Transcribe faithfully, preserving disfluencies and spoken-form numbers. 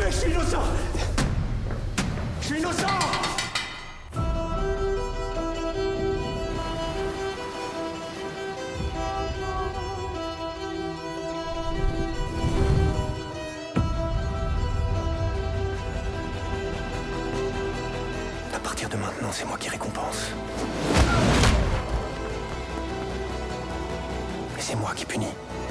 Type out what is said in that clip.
tué, je suis innocent. Je suis innocent. À partir de maintenant, c'est moi qui récompense. Et c'est moi qui punis.